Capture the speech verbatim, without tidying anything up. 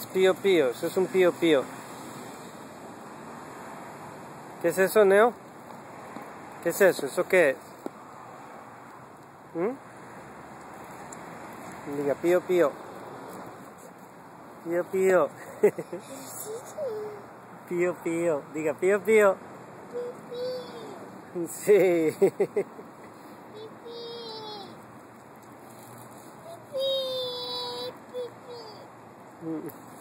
pío pío, eso es un pío pío. ¿Qué es eso, Neo? ¿Qué es eso? ¿Eso qué es? ¿Mm? Diga pío pío. Pío pío. Pío pío. Diga pío pío. Sí. Mm.